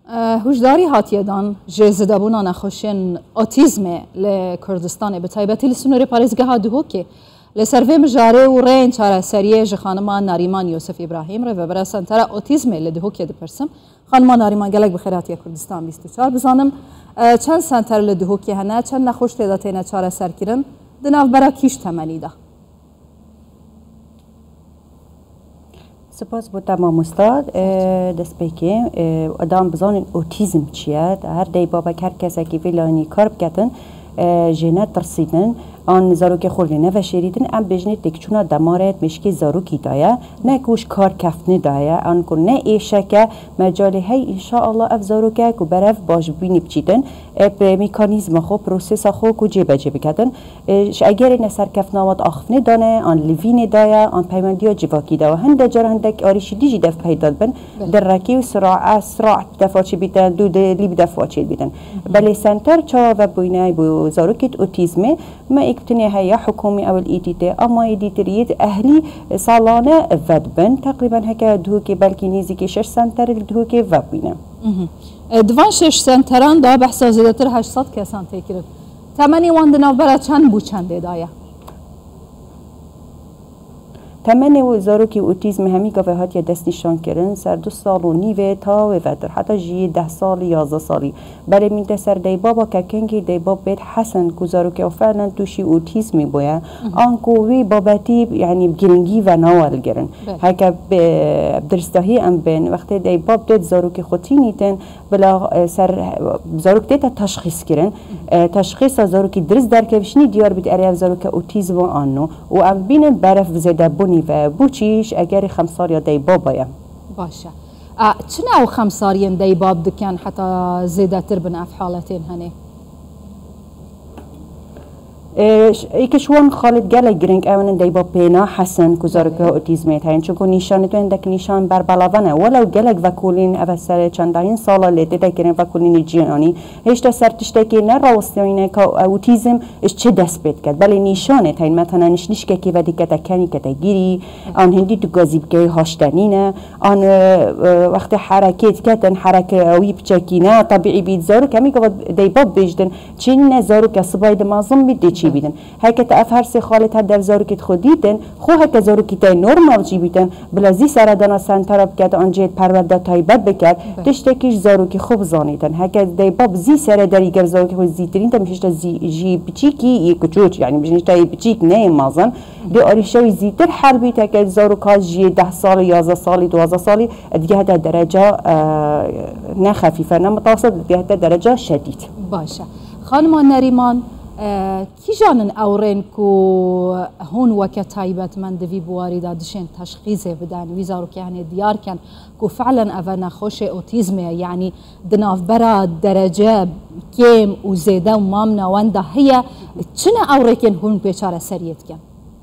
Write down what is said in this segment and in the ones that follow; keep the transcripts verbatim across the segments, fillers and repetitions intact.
هشداری هاتیدان جزده بونا نخوشین اوتیزم لکردستان بتایبتی لسنوری پارێزگەها دوهۆکێ لسروی مجاره و رین چاره سریه جخانما ناریمان یوسف ابراهیم رو و برای سنتر اوتیزم لدهۆکێ دپرسم خانما ناریمان گەلێک بخیراتی کردستان بیست و چهار بزانم چند سنتر لدهۆکێ هەنا چند نەخۆش تێدا تێنە چارە سەرکردن دناوبەرە کیش تەمەنیدا. سپاس بۆ تەمام ئوستاد دەست پێکێ ئەدام بزانین ئۆتیزم چییە هەر دەی بابەک هەر کەسێکی ڤیلانی کار بکەتن ژێنە ترسیدن آن زاروک خوردی نه و شریدن ام بجنید دکچونا دمارت مشکی زاروکی دایا نه کوش کار کفنی دایا آن کو نه ایشکه مجالی هی ان شاء الله اف زاروکه کو برف باش بینی بچیدن اب میکانیزم خو پروسس خو کو جیب جیب کردن اگر نه سر کفناوات آخفنی دانه آن لیوینی دایا آن پیمندیا جواکی دایا هند جار هندک آریشی دیجی دف پیدا بن در رکی و سرعه سرعه دفاعی بیتن دو دلی بدفاعی بیتن بله سنتر چا و بینای بو زاروکت اوتیزمه ما اكتني هيا حكومي او الايتيتي اما ايديتريت اهلي صالانه فدبن تقريبا هكا دهوكي بلكي نيزيكي شش سنتر دهوكي فبينا دوان شش سنتران دا بحثا زيادتر هشتصد كسان تكرد تمني واندنا برا چند بو چند دايا تمنی و زاروکی اوتیزم همی که هات یا دست نشان کردن سر دو سال و نیوه تا و فتر حتی جی ده سال یازده سالی برای میده سر دی بابا که کنگی دی باب بیت حسن که زاروکی و فعلا توشی اوتیزمی بویا آنکو وی بابتی یعنی گرنگی و نوال گرن هکا درستهی ام بین وقتی دی باب دید زاروکی خودی نیتن بلا سر زاروک دیتا تشخیص کردن تشخیص زاروکی درست در کفشنی دیار بیت اری زاروک اوتیزم آنو و ام بین برف زده بونی و بوچیش اگر خمسار یا دی باب بایم باشه چنه او خمسارین دی باب دکن حتی زیده تر بن اف حالتین هنه ایکشون خالد گله گرینگ اون دی باب پینا حسن کزارک اوتیزمیت هین چون نیشان تو اندک نیشان بر بلاونه ولو گله وکولین اوسر چندین سال لیده دکرین وکولین جیانی هیچ سر تشتکی نه راستینه که اوتیزم اش چه دست بید کرد بله نیشانه هین مثلا نشنیش که ودی که تکنی که تگیری آن هندی تو گازیب که هاشتنینه آن وقت حرکت کردن حرکت اوی بچکینه طبیعی بید زارو کمی که دی باب بجدن چین نزارو که صباید مازم بیدی بیدن هک تا هر سه خالت در زاروکت خودیدن خو هک زاروکت نورمال جی بیدن بلازی سردان سنتر بکد آنجا پرورده تایبت بکد تشتکیش زاروکی خوب زانیدن هک دی باب زی سر دری گر زاروکی خود زیترین تا میشه زی جی بچیکی یک جوج یعنی میشه تا بچیک نه مازن دی آریشوی زیتر حل بیت هک زاروکا جی ده سال یازده سالی دوازده سالی دیگه در درجه نه خفیفه نه متوسط دیگه در درجه شدید باشه خانم نریمان کی جانن اورین کو هون وقت تایبت من دوی بواری دادشین تشخیص بدن ویزارو که هنی دیار کن کو فعلا اونا خوش اوتیزم یعنی دناف برا درجه کم و زیده و مامنا ونده هیا چنه اورکن هون بیچاره سریت کن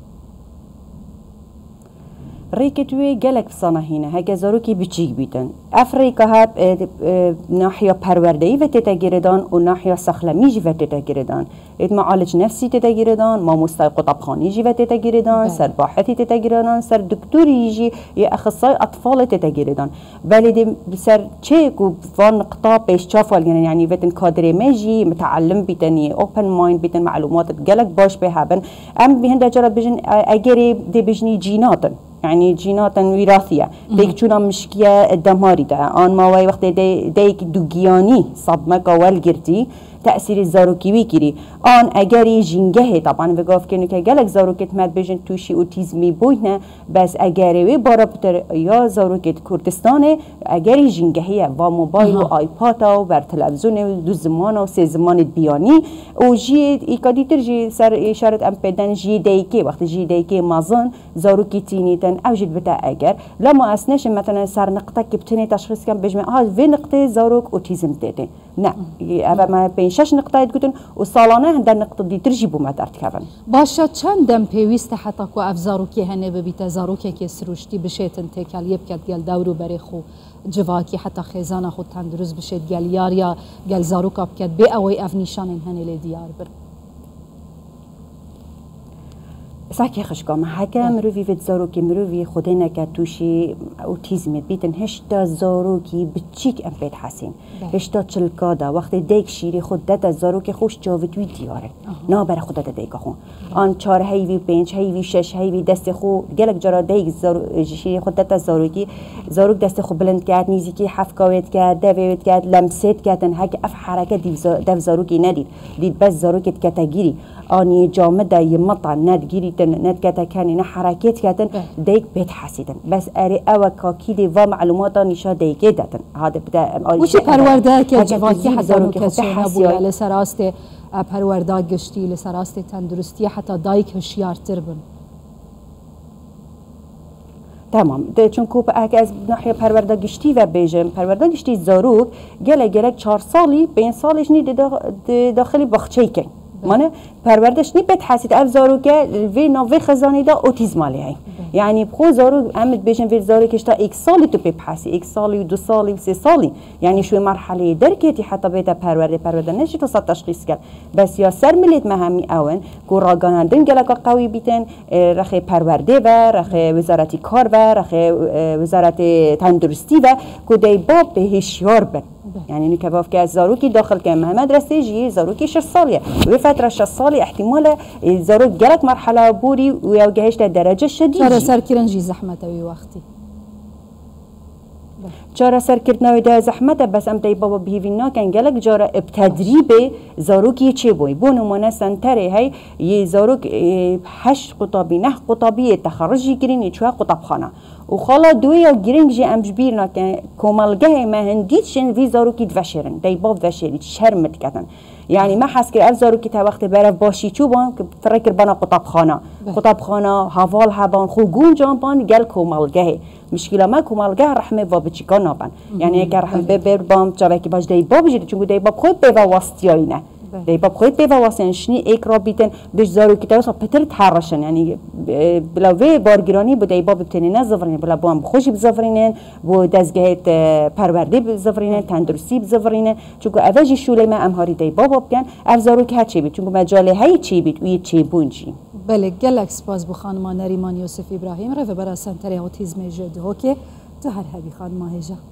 ریکتوی گلک صناهینه هک زاروکی بچیک بیتن افریقا هب ناحیه پروردهی و تتگیردان و ناحیه سخلمیجی و تتگیردان ات معالج نفسی تتگیردان ما مستقط طبخانیجی و تتگیردان سر باحثی تتگیردان سر دکتوریجی یا اخصائي اطفال تتگیردان ولی سر چه کو فان قطع پیش چافال یعنی یعنی وتن کادر میجی متعلم بیتنی اوپن مایند بیتن معلومات گلک باش بهابن ام بهند جرب بجن اگری دی بجنی جیناتن يعني جينات وراثية ديك جونا مشكية الدماري ده آن ما وقت دي ديك دوغياني صدمة قوال جرتي تأثير الزاروكي ويكري آن اگري جنگه طبعا بقاف كنو که گلك زاروكت مد بجن توشي اوتيزمي بوينه بس اگري وي بارابتر يا زاروكت كردستانه اگري جنگهيه و موبايل و آيبادا و بر تلفزيون و دو زمان و سه زمان بياني و جي ايكادي ترجي سر اشارة ام بدن جي ديكي وقت جي ديكي مازن زاروكي تينيتن اوجد بتا اگر لما اسنش مثلا سر نقطه كبتني تشخيص كان بجمع ها في نقطه زاروك اوتيزم تيتي نه اما ما بين شش نقطه گوتن و سالانه هندر نقطه دی ترجی بو مدرد کردن باشه چند دم پیوست حتی کو افزارو که هنه ببیت زارو که که سروشتی بشیتن تکل یب کد گل دورو بری خو جواکی حتی خیزان خود تندرست بشید گل یار یا گل زارو کاب کد بی اوی اف نیشان هنه لی دیار بر ساکی خشکام هکه مروی وید زاروکی مروی خودی نکه توشی اوتیزم بیتن هشتا زاروکی بچیک ام بید حسین هشتا چلکادا وقتی دیگ شیری خود دت زاروکی خوش جاوتوی دیاره نا بر خود دت دیگ خون آن چهار هیوی پنج هیوی شش هیوی دست خو گلک جرا دیگ زارو شیری خود دت زاروکی زاروک دست خو بلند کرد نیزی حف کاوت کرد دویت کرد لمست کردن هک اف حرکت دیو زاروکی ندید دید بس زاروکت کتگیری آنی جامده ی مطعم ندگیری تن ندکت کنی نه حرکت کردن دیگ بهت حسیدن بس اری او کاکی و معلومات نشان دیگه دادن هذا بدا وش پرورده که جواکی حتی کسی نبوده لسراست پرورده گشتی لسراست تندرستی حتی دایک هوشیارتر بن تمام ده چون کوب اگه از ناحیه پرورده گشتی و بیجم پرورده گشتی زاروک گله گله چهار سالی پنج سالش نی داخلی باغچه‌ای کن مانه پروردش نی بهت حسید اف زاروکه وی نوی خزانی دا اوتیزم علیه یعنی بخو زارو امد بیشن وی زاروکش تا یک سالی تو بهت حسی یک سالی و دو سالی و سه سالی یعنی شوی مرحله درکتی حتی بهت پرورده پرورده نشی تو صد تشخیص کرد بس یا سر ملیت مهمی اون کو راگانندن گلکا قوی بیتن رخ پرورده و رخ وزارتی کار و رخ وزارت تندرستی و کو دی باب به هشیار بن یعنی نکباف که از زاروکی داخل که محمد رسیجی زاروکی شش سالیه و فتره شش سالی احتمال زاروک گلک مرحله بوری و یا گهشت درجه شدیدی چرا سر کرنجی زحمت اوی وقتی چرا سر کردنوی ده زحمت بس ام تی بابا بیوینا کن گلک جارا ابتدریب زاروکی چه بوی بو نمونه سنتره هی یه زاروک هشت قطابی نه قطابی تخرجی گرینی چوه قطاب خانه و خالا دویا گرینگ جی امج بیرنا که کمالگه مهندید شن وی زاروکی دوشرن دی باب دوشری شرمت کردن یعنی ما حس که اف زاروکی تا وقت برف باشی چوبان که فرکر بنا قطاب خانه قطاب خانه حوال هبان خوگون جانبان گل کمالگه مشکل ما کمالگه رحمه و بچیکا نابن یعنی اگر رحمه ببر بام جاوه که باش دی باب جدی چون دی باب خود به واسطیایی نه دی باب خود به واسطنشنی ایک را بیتن بش زاروکی تا واسه پتر تحرشن یعنی بلاوی بارگرانی بود دی باب بتنی نزفرین بلا بام خوشی بزفرینن و دزگهت پرورده بزفرینن تندرستی بزفرینن چون اوجی شوله ما امهاری دی باب بیان اف زاروکی ها چی بید چون مجاله های چی بید وی چی بونجی بله گلک سپاس بو خانم نریمان یوسف ابراهیم رو برای سنتر اوتیسم جد هوکی تو هر هبی خانم هجا